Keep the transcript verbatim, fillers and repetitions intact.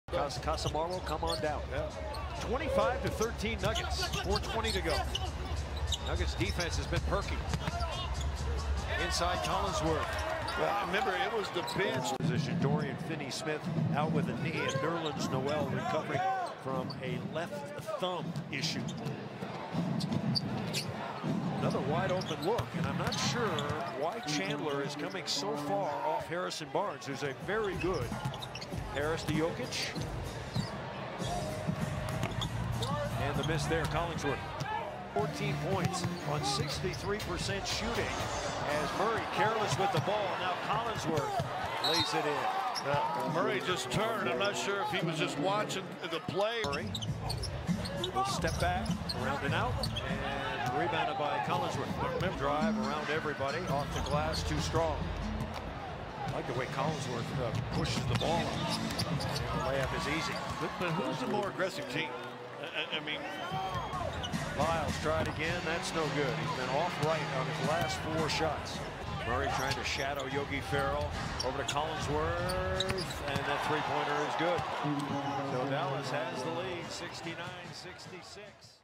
Cas Casamaro, come on down. Yeah. twenty-five to thirteen Nuggets. four twenty to go. Nuggets defense has been perky. Inside Collinsworth. Well, remember, it was the bench Position. Dorian Finney-Smith out with a knee, and Nerlens Noel recovering from a left thumb issue. Another wide open look, and I'm not sure why Chandler is coming so far off Harrison Barnes, who's a very good Harris to Jokic. And the miss there, Collinsworth. fourteen points on sixty-three percent shooting as Murray careless with the ball. Now Collinsworth lays it in. Uh, Murray just turned. I'm not sure if he was just watching the play. Murray will step back, around and out, and rebounded by Collinsworth. Remember, drive around everybody, off the glass, too strong. I like the way Collinsworth uh, pushes the ball. The layup is easy. But, but who's the more aggressive team? I, I mean, Lyles tried again. That's no good. He's been off right on his last four shots. Murray trying to shadow Yogi Ferrell. Over to Collinsworth, and that three-pointer is good. So Dallas has the lead, sixty-nine sixty-six.